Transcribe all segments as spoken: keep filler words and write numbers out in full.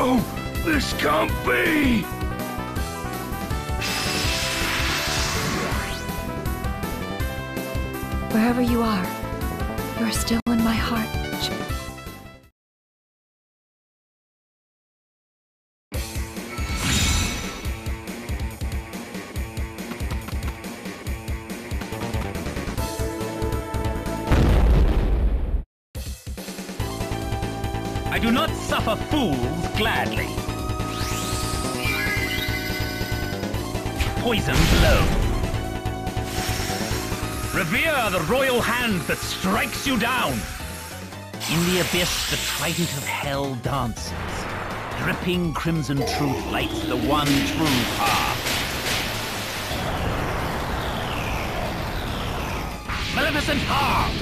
No! This can't be! Wherever you are, you are still in my heart. I do not suffer fools gladly. Poison blow. Revere the royal hand that strikes you down. In the abyss, the trident of hell dances. Dripping crimson truth lights the one true path. Maleficent harm!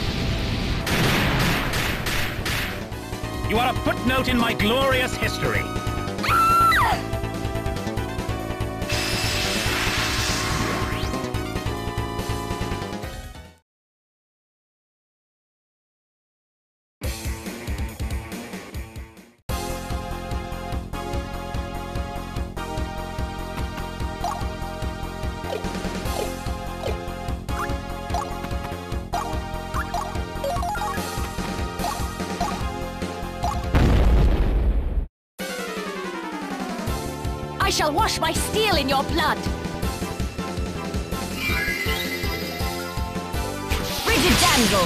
You are a footnote in my glorious history. I shall wash my steel in your blood! Frigid damsel!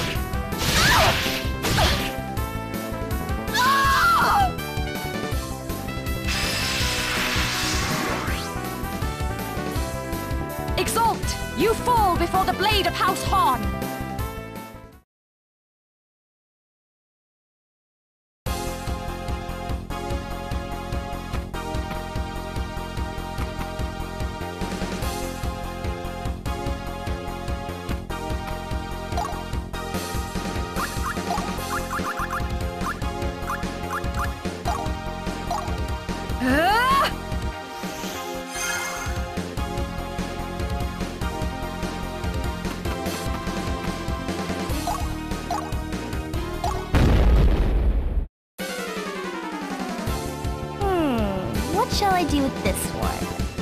Exalt! You fall before the blade of House Horn! What shall I do with this one?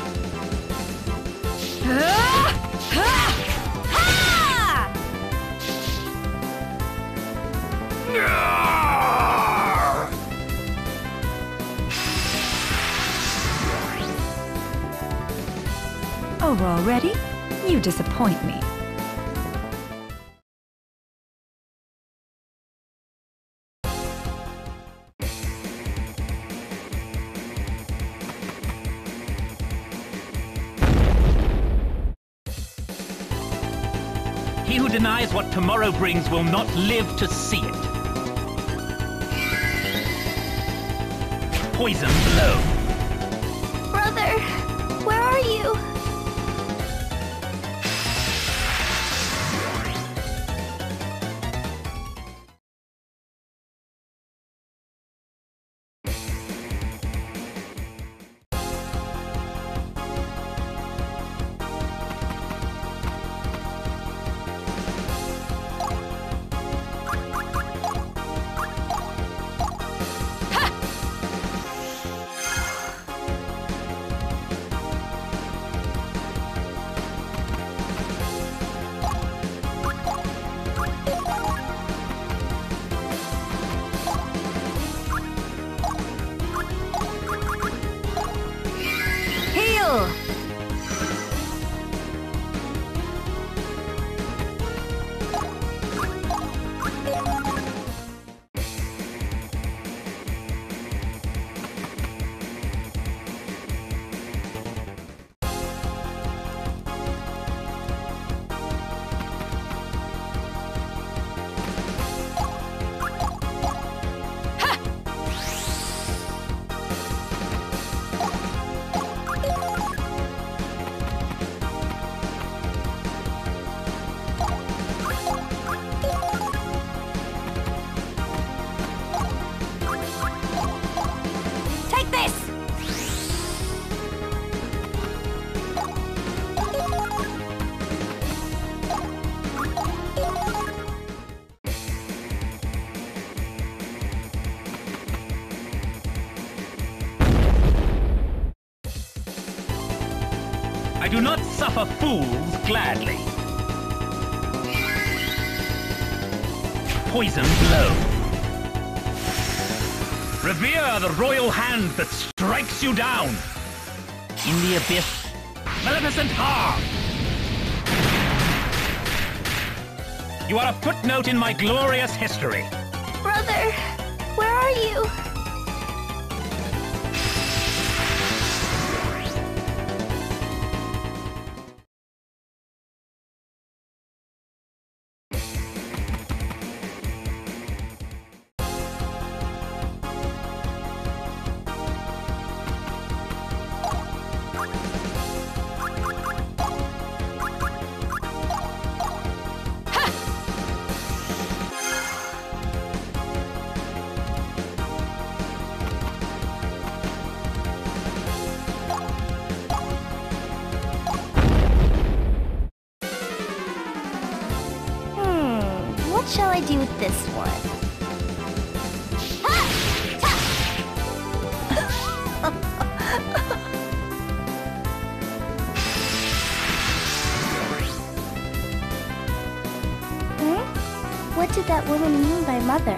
Over already? You disappoint me. He who denies what tomorrow brings will not live to see it. Poison blow. Brother, where are you? suffer fools gladly. Poison blow. Revere the royal hand that strikes you down. In the abyss, maleficent harm. You are a footnote in my glorious history. Brother, where are you? What shall I do with this one? Hmm? What did that woman mean by mother?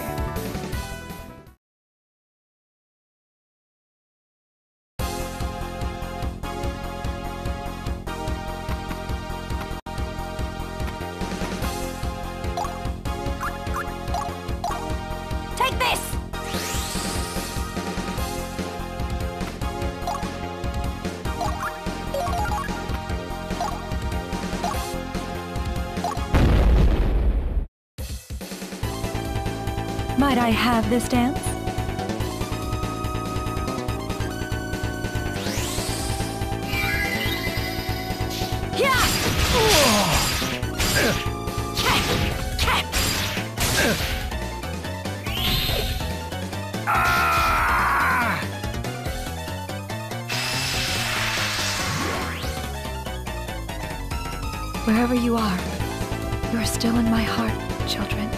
Take this! Might I have this dance? Wherever you are, you are still in my heart, children.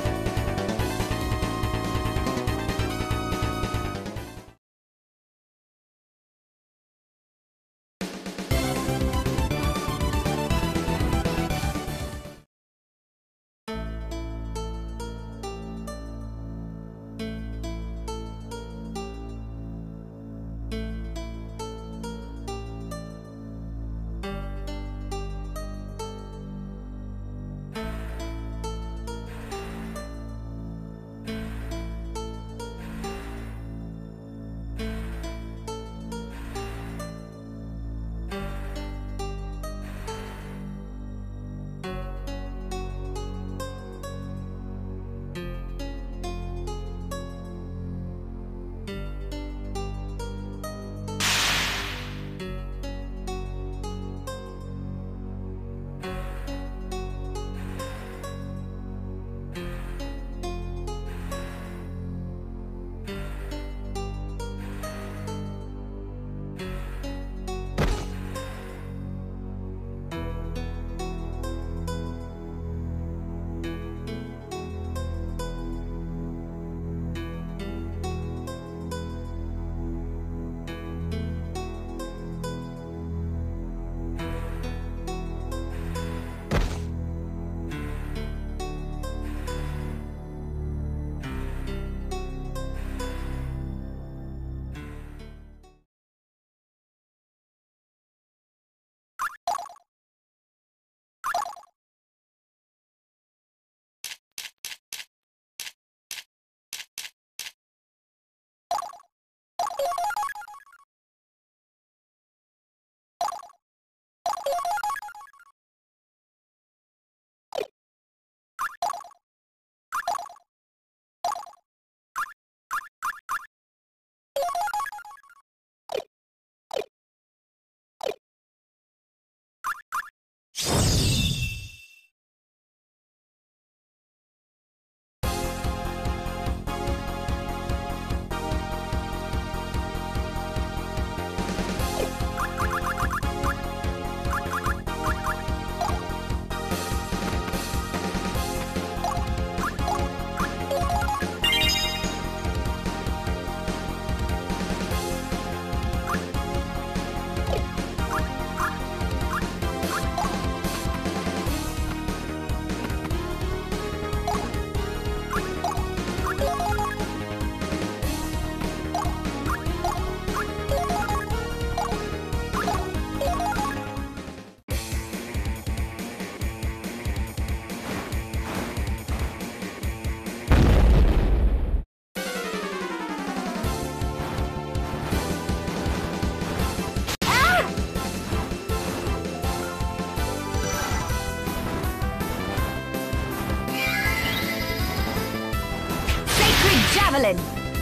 javelin!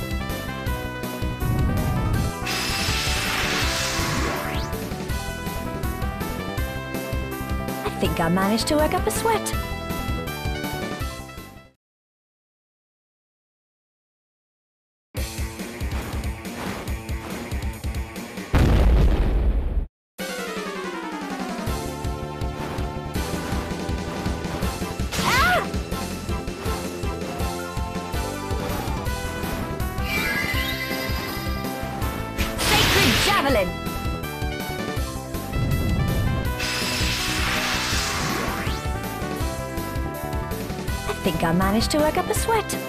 I think I managed to work up a sweat. Javelin! I think I managed to work up a sweat.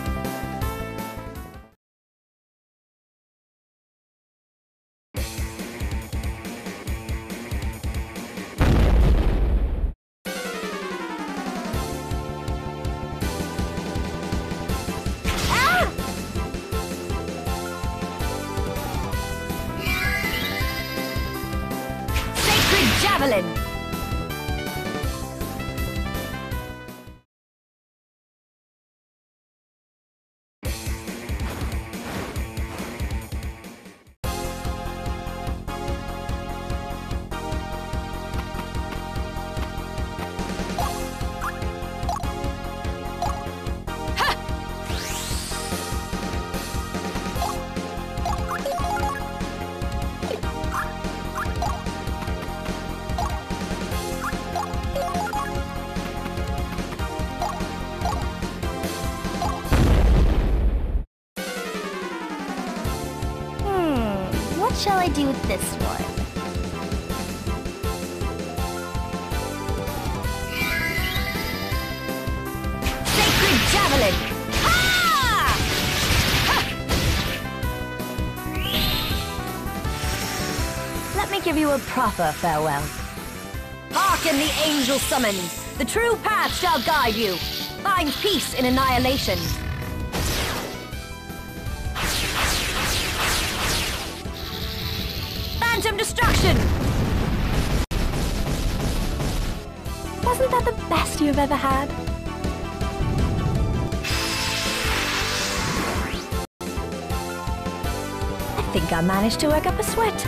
Javelin! What shall I do with this one? Sacred Javelin! Ha! Ha! Let me give you a proper farewell. Hearken the angel summons. The true path shall guide you. Find peace in annihilation. Phantom destruction! Wasn't that the best you've ever had? I think I managed to work up a sweat.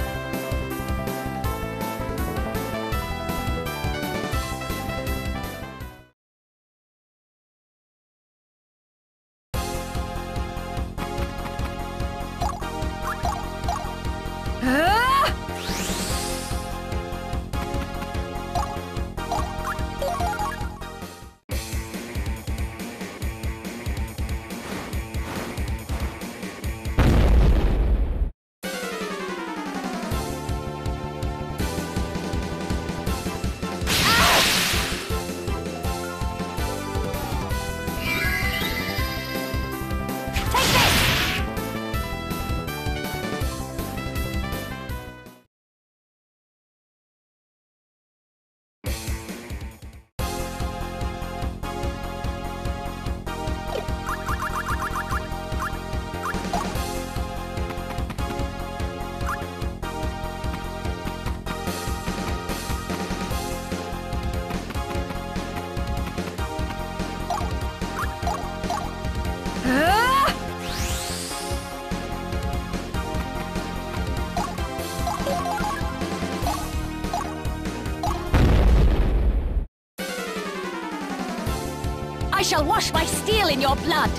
I shall wash my steel in your blood!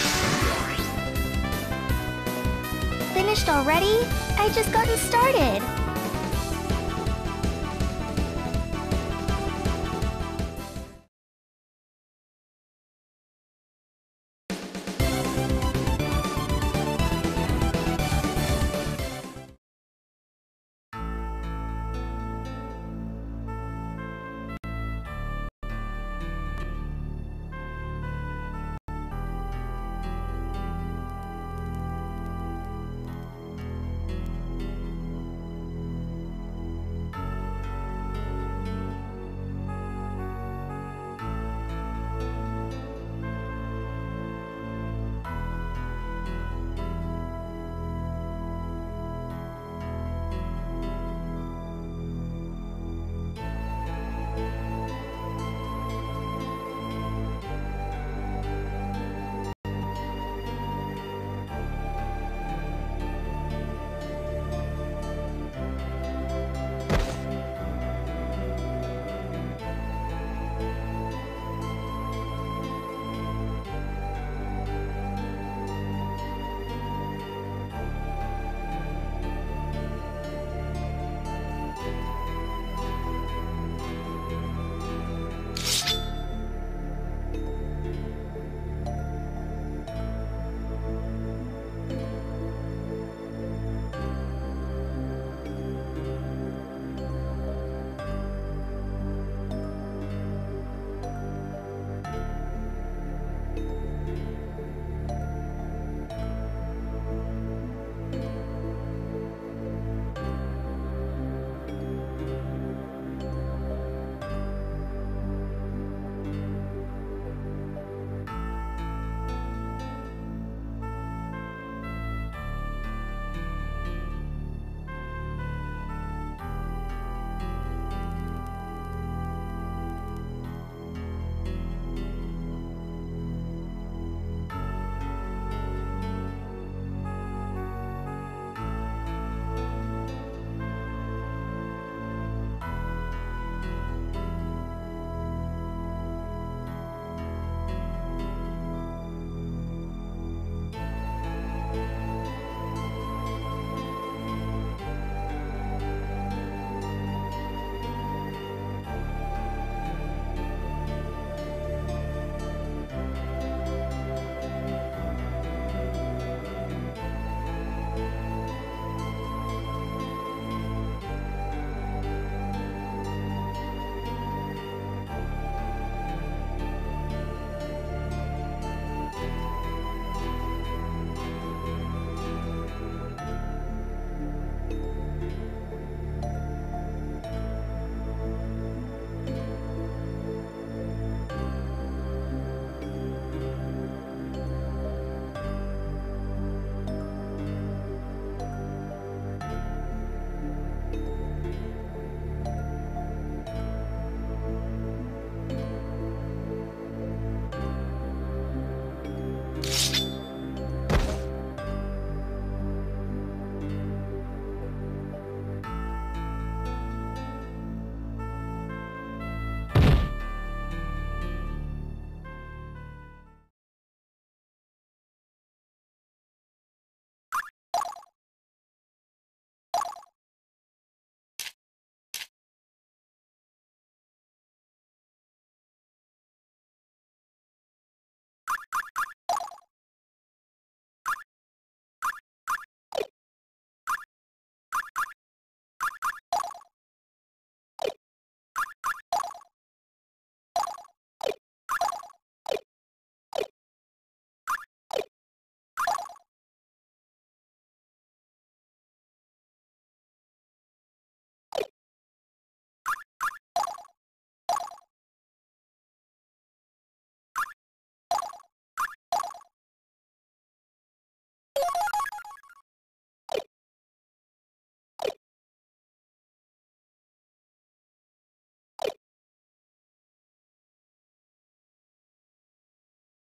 Finished already? I just gotten started.